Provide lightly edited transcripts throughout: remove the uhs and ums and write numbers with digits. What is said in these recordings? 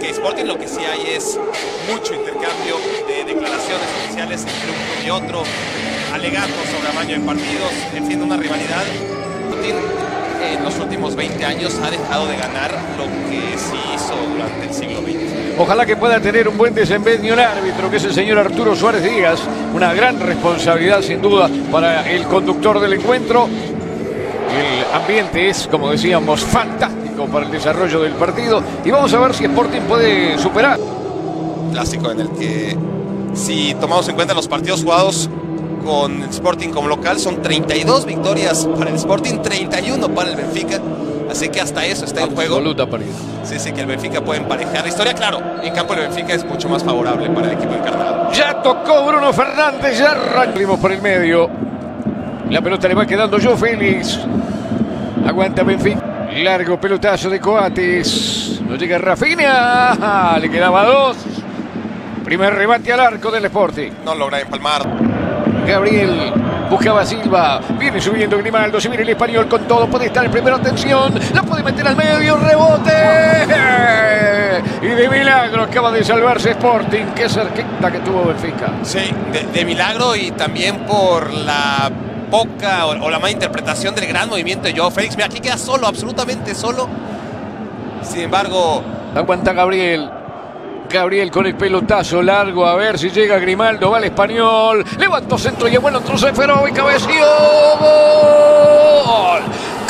que Sporting lo que sí hay es mucho intercambio de declaraciones oficiales entre un club y otro, alegando sobre amaño de partidos, en fin, una rivalidad. Sporting en los últimos 20 años ha dejado de ganar lo que sí hizo durante el siglo XX. Ojalá que pueda tener un buen desempeño el árbitro, que es el señor Arturo Suárez Díaz. Una gran responsabilidad, sin duda, para el conductor del encuentro. El ambiente es, como decíamos, fantástico para el desarrollo del partido. Y vamos a ver si Sporting puede superar. Clásico en el que, si tomamos en cuenta los partidos jugados con el Sporting como local, son 32 victorias para el Sporting, 31 para el Benfica. Así que hasta eso está en juego. Absoluta paridad. Sí, sí, que el Benfica puede emparejar la historia. Claro, en campo el Benfica es mucho más favorable para el equipo encarnado. Ya tocó Bruno Fernández, ya arrancamos por el medio. La pelota le va quedando João Félix. Aguanta Benfica. Largo pelotazo de Coates. No llega Rafinha. Le quedaba 2. Primer remate al arco del Sporting. No logra empalmar. Gabriel buscaba a Silva. Viene subiendo Grimaldo. Se viene el español con todo. Puede estar en primera atención. La puede meter al medio. Rebote. Y de milagro acaba de salvarse Sporting. Qué cerquita que tuvo Benfica. Sí, de milagro, y también por la poca o la mala interpretación del gran movimiento de João Félix. Mira, aquí queda solo, absolutamente solo. Sin embargo, aguanta Gabriel. Gabriel con el pelotazo largo, a ver si llega Grimaldo, va el español, levantó centro y bueno, entró Seferovic, cabeció, ¡gol!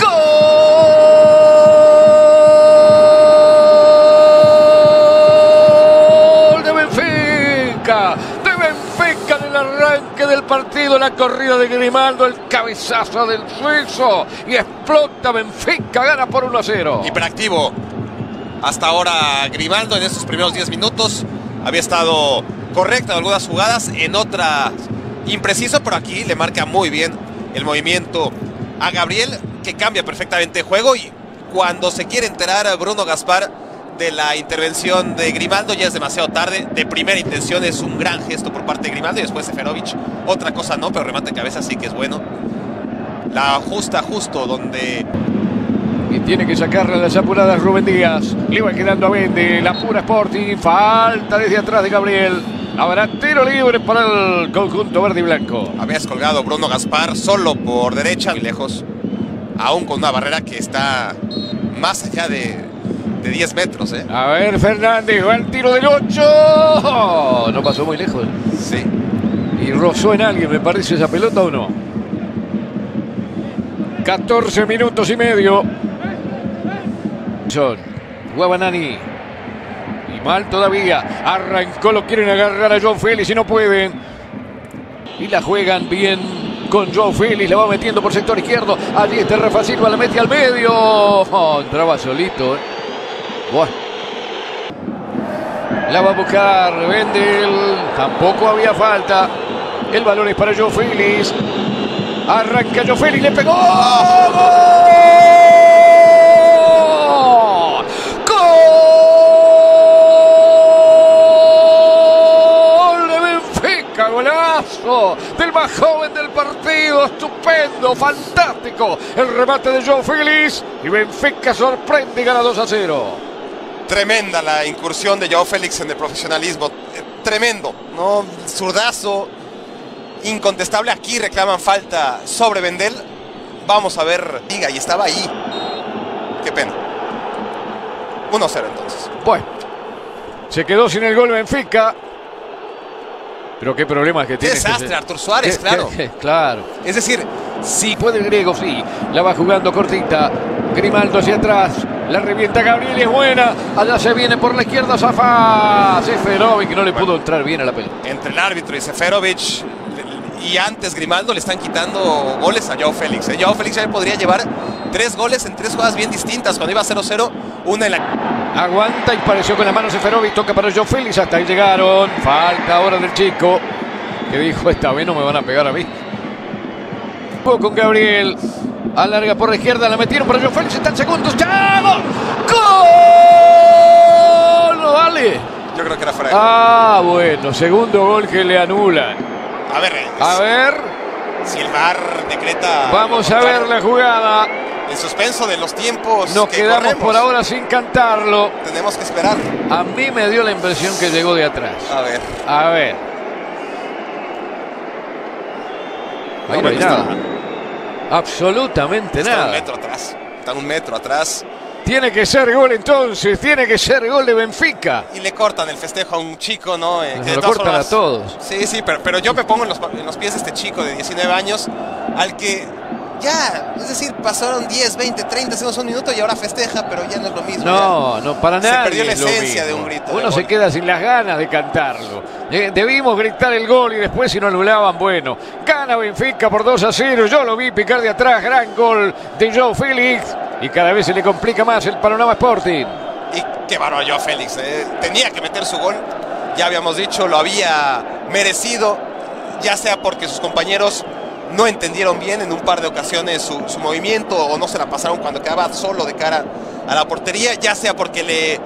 ¡Gol de Benfica! De Benfica en el arranque del partido, la corrida de Grimaldo, el cabezazo del suizo y explota Benfica, gana por 1-0. Hiperactivo. Hasta ahora Grimaldo en estos primeros 10 minutos había estado correcto en algunas jugadas, en otras impreciso, pero aquí le marca muy bien el movimiento a Gabriel, que cambia perfectamente el juego. Y cuando se quiere enterar a Bruno Gaspar de la intervención de Grimaldo, ya es demasiado tarde. De primera intención es un gran gesto por parte de Grimaldo, y después Seferovic, otra cosa no, pero remate de cabeza sí que es bueno. La ajusta justo donde... Y tiene que sacarle las apuradas Rubén Díaz. Le va quedando a Bende. La pura Sporting. Falta desde atrás de Gabriel. Habrá tiro libre para el conjunto verde y blanco. Había colgado Bruno Gaspar solo por derecha, muy lejos. Aún con una barrera que está más allá de 10 metros. A ver, Fernández. Va el tiro del 8. No pasó muy lejos. Sí. Y rozó en alguien, me parece, esa pelota, ¿o no? 14 minutos y medio. Guabanani. Y mal todavía. Arrancó, lo quieren agarrar a João Félix y no pueden. Y la juegan bien con João Félix. La va metiendo por sector izquierdo. Allí está Rafa Silva, la mete al medio. Oh, entraba solito. Bueno. La va a buscar Wendel. Tampoco había falta. El balón es para João Félix. Arranca João Félix, le pegó. Golazo del más joven del partido, estupendo, fantástico el remate de João Félix y Benfica sorprende y gana 2-0. Tremenda la incursión de João Félix en el profesionalismo, tremendo, ¿no? Zurdazo incontestable. Aquí reclaman falta sobre Wendel. Vamos a ver, y estaba ahí. Qué pena. 1-0 entonces. Bueno, se quedó sin el gol Benfica. Pero qué problemas que tiene. Desastre, Artur Suárez, claro. Claro. Es decir, si puede el griego, sí. La va jugando cortita. Grimaldo hacia atrás. La revienta Gabriel y es buena. Allá se viene por la izquierda Zafá. Seferovic no le pudo entrar bien a la pelota. Entre el árbitro y Seferovic y antes Grimaldo le están quitando goles a João Félix. João Félix ya podría llevar 3 goles en 3 jugadas bien distintas. Cuando iba 0-0, una en la... Aguanta y pareció con la mano Seferovic. Toca para João Félix. Hasta ahí llegaron. Falta ahora del chico, que dijo: esta vez no me van a pegar a mí. Con Gabriel. Alarga por la izquierda. La metieron para João Félix. Están segundos. ¡Chavo! ¡Gol! No vale. Yo creo que era fuera. Ah, bueno. Segundo gol que le anulan. A ver. A ver. Si el VAR decreta... Vamos a ver la jugada. el suspenso de los tiempos. Nos que quedamos corremos. por ahora sin cantarlo. Tenemos que esperar. A mí me dio la impresión que llegó de atrás. A ver. A ver. Ahí no hay nada. Absolutamente Está nada. un metro atrás. Está un metro atrás. Tiene que ser gol entonces. Tiene que ser gol de Benfica. Y le cortan el festejo a un chico, ¿no? Que Nos de lo todas cortan formas- a todos. Sí, pero yo me pongo en los pies de este chico de 19 años, al que ya, es decir, pasaron 10, 20, 30 segundos, un minuto y ahora festeja, pero ya no es lo mismo. No, no, para Se nada. perdió la esencia de un grito de Uno se gol. queda sin las ganas de cantarlo. Debimos gritar el gol y después si no anulaban, bueno. Gana Benfica por 2-0. Yo lo vi picar de atrás. Gran gol de João Félix. Y cada vez se le complica más el panorama Sporting. Y qué bárbaro João Félix. Tenía que meter su gol. Ya habíamos dicho, lo había merecido. Ya sea porque sus compañeros no entendieron bien en un par de ocasiones su movimiento o no se la pasaron cuando quedaba solo de cara a la portería. Ya sea porque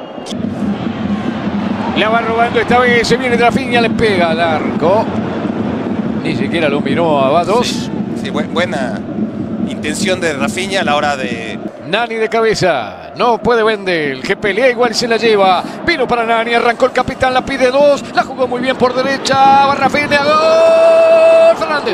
La va robando esta vez. Se viene Rafinha, le pega al arco. Ni siquiera lo miró a Vados. Sí, buena intención de Rafinha a la hora de... Nani de cabeza, no puede vender, el que pelea igual se la lleva, vino para Nani, arrancó el capitán, la pide 2, la jugó muy bien por derecha, va Rafinha, gol, Fernández,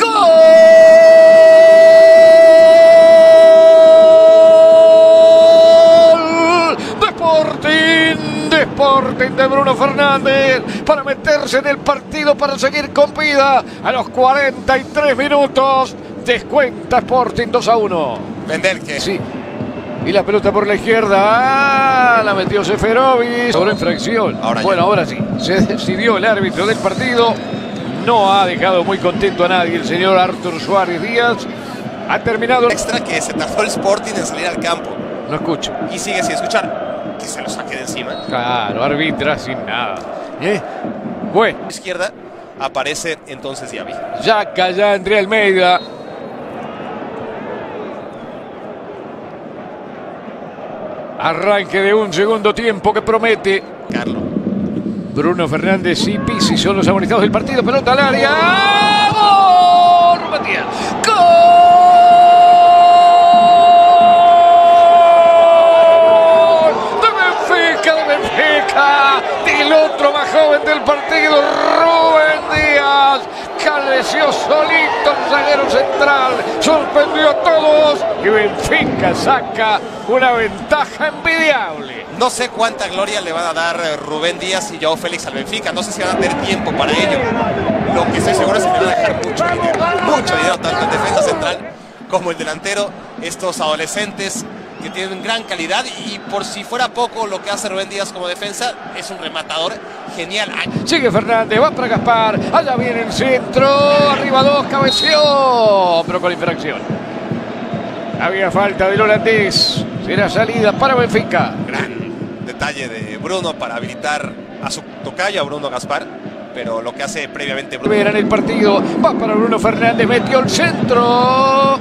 gol de Sporting de Bruno Fernández para meterse en el partido, para seguir con vida a los 43 minutos. Descuenta Sporting 2-1. Vender que... Sí. Y la pelota por la izquierda. La metió Seferovic. Sobre infracción. Ahora sí. Se decidió el árbitro del partido. No ha dejado muy contento a nadie el señor Artur Suárez Díaz. Ha terminado. Extra que se tardó el Sporting en salir al campo. No escucho. Y sigue sin escuchar. Que se lo saque de encima. Claro, arbitra sin nada. Bueno. A la izquierda aparece entonces Diaby. Ya calla André Almeida. Arranque de un segundo tiempo que promete. Carlos. Bruno Fernández y Pizzi son los amonizados del partido. Pelota al área. ¡Gol! Matías. ¡Gol! De Benfica. Del otro más joven del partido, Rubén Díaz. Caleció solito el zaguero central. Sorprendió a todos. Y Benfica saca una ventaja envidiable. No sé cuánta gloria le van a dar Rubén Díaz y João Félix al Benfica. No sé si van a tener tiempo para ello. Lo que estoy seguro es que le van a dejar mucho dinero, tanto el defensa central como el delantero. Estos adolescentes que tienen gran calidad y por si fuera poco lo que hace Rubén Díaz como defensa, es un rematador genial. Sigue Fernández, va para Gaspar, allá viene el centro, arriba 2, cabeció, pero con infracción. Había falta del holandés, será salida para Benfica. Gran detalle de Bruno para habilitar a su tocayo, a Bruno Gaspar, pero lo que hace previamente Bruno. Verán el partido, va para Bruno Fernández, metió el centro.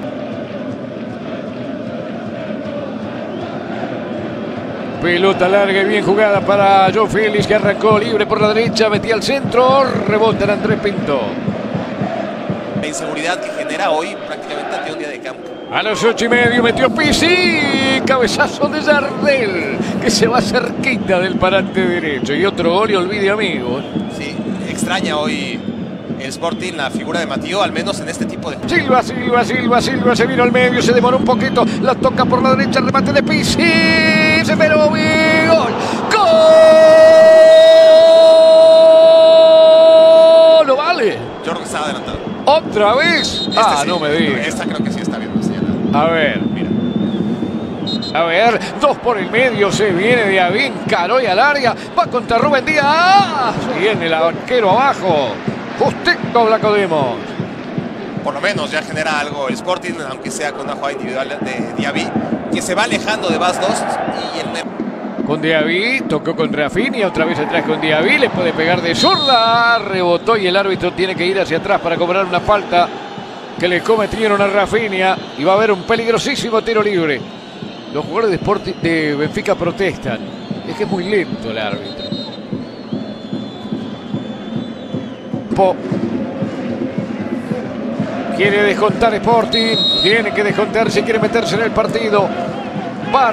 Pelota larga y bien jugada para João Félix, que arrancó libre por la derecha, metía al centro, rebota en Andrés Pinto. La inseguridad que genera hoy prácticamente ante un día de campo. A los 8:30 metió Pizzi, cabezazo de Jardel, que se va cerquita del parante derecho. Y otro gol y olvide, amigos. Sí, extraña hoy el Sporting la figura de Matías, al menos en este tipo de... Silva, se vino al medio, se demoró un poquito, la toca por la derecha, remate de Pizzi, Seferovic, gol, ¡gol! ¿Lo vale? Yo creo que estaba adelantado. ¿Otra vez? Sí. No me digas. Esta creo que sí está bien señalada. A ver, mira. A ver, 2 por el medio, se viene de Avín, Caroy al área, va contra Rubén Díaz, viene el arquero abajo, justito Blacodemos. Por lo menos ya genera algo el Sporting, aunque sea con una jugada individual de Diaby, que se va alejando de Bas Dost y el... Con Diaby, tocó con Rafinha, otra vez atrás con Diaby, le puede pegar de zurda, rebotó y el árbitro tiene que ir hacia atrás para cobrar una falta que le cometieron a Rafinha y va a haber un peligrosísimo tiro libre. Los jugadores de Benfica protestan, es que es muy lento el árbitro. Quiere descontar Sporting. Tiene que descontar si quiere meterse en el partido. Va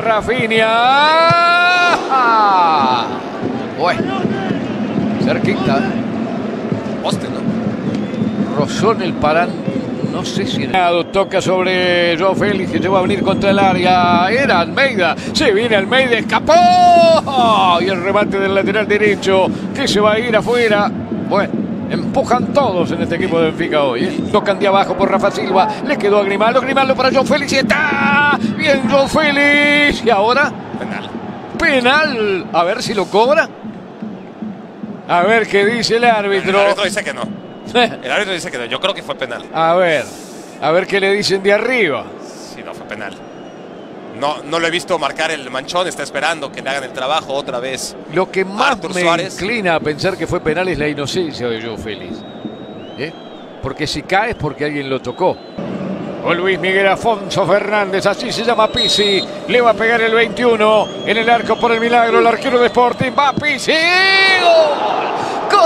Rafinha. Bueno, cerquita. Poste, ¿no? Rozó en el parán. No sé si toca sobre Joao Félix, que se va a venir contra el área. Era Almeida. Se viene Almeida. Escapó. Y el remate del lateral derecho, que se va a ir afuera. Bueno, empujan todos en este equipo de Benfica hoy, ¿eh? Tocan de abajo por Rafa Silva. Le quedó a Grimaldo. Grimaldo para Joao Félix. Y está bien Joao Félix. Y ahora Penal. penal. A ver si lo cobra. A ver qué dice el árbitro. El árbitro dice que no. El árbitro dice que no. Yo creo que fue penal. A ver qué le dicen de arriba. Sí, no, fue penal. No lo he visto marcar el manchón. Está esperando que le hagan el trabajo otra vez. Lo que más Arthur me Suárez inclina a pensar que fue penal es la inocencia de Joao Félix. Porque si cae es porque alguien lo tocó. O Luis Miguel Afonso Fernández, así se llama Pizzi. Le va a pegar el 21 en el arco por el milagro. El arquero de Sporting va Pizzi. ¡Gol!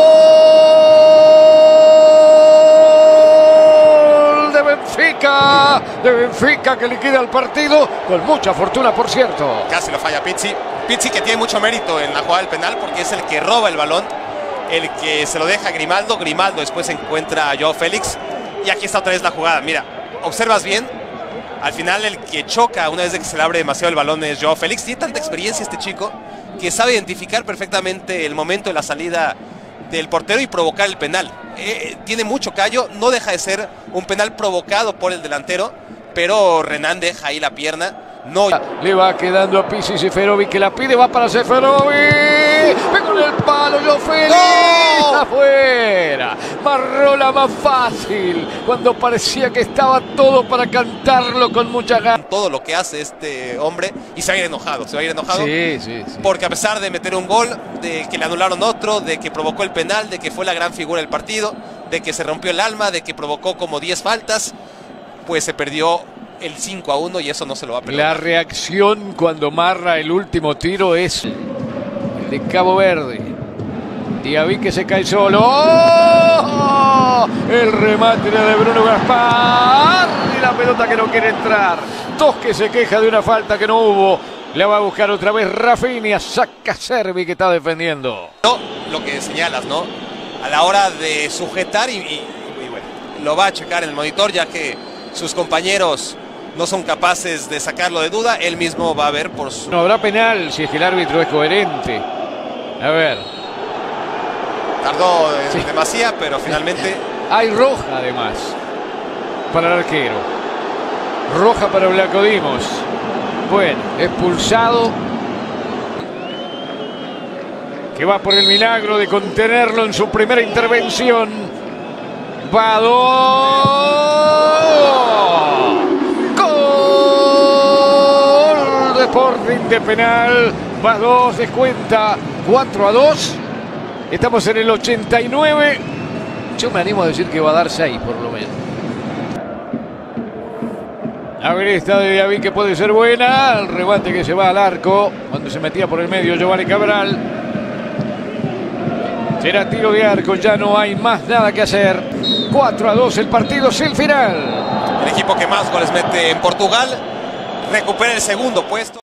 ¡Gol! De Benfica que liquida el partido con mucha fortuna, por cierto. casi lo falla Pizzi. Pizzi, que tiene mucho mérito en la jugada del penal porque es el que roba el balón, el que se lo deja a Grimaldo. Grimaldo después encuentra a Joao Félix. Y aquí está otra vez la jugada. Mira, observas bien. Al final el que choca una vez de que se le abre demasiado el balón es Joao Félix. Tiene tanta experiencia este chico que sabe identificar perfectamente el momento de la salida del portero y provocar el penal. Tiene mucho callo. No deja de ser un penal provocado por el delantero, pero Renan deja ahí la pierna. No. Le va quedando a Pizzi. Seferovic que la pide, va para Seferovic. Pegó en el palo Joao Félix. ¡No! Afuera. Marrola más fácil cuando parecía que estaba todo para cantarlo con mucha ganas. Todo lo que hace este hombre y se va a ir enojado. Se va a ir enojado. Sí. Porque a pesar de meter un gol, de que le anularon otro, de que provocó el penal, de que fue la gran figura del partido, de que se rompió el alma, de que provocó como 10 faltas, pues se perdió el 5-1 y eso no se lo va a perdonar. La reacción cuando marra el último tiro es el de Cabo Verde. Diaby que se cae solo. ¡Oh! El remate de Bruno Gaspar. Y la pelota que no quiere entrar. Tosque se queja de una falta que no hubo. La va a buscar otra vez Rafinha. Saca Servi que está defendiendo. No, lo que señalas, ¿no? A la hora de sujetar y bueno, lo va a checar en el monitor ya que sus compañeros no son capaces de sacarlo de duda. Él mismo va a ver por su... No habrá penal si es que el árbitro es coherente. A ver. Tardó demasiado, pero finalmente... Hay roja además para el arquero. Roja para Blanco Dimos. Bueno, expulsado. Que va por el milagro de contenerlo en su primera intervención. Va gol de Sporting de penal. Va 2, descuenta 4-2. Estamos en el 89. Yo me animo a decir que va a dar 6 por lo menos. A ver esta de Diaby que puede ser buena. El remate que se va al arco cuando se metía por el medio Giovanni Cabral. Será tiro de arco, ya no hay más nada que hacer. 4-2 el partido sin final. El equipo que más goles mete en Portugal recupera el segundo puesto.